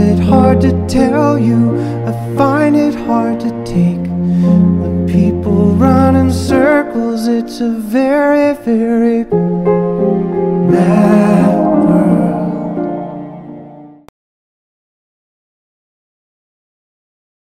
it hard to tell you, I find it hard to take. The people run in circles, it's a very, very mad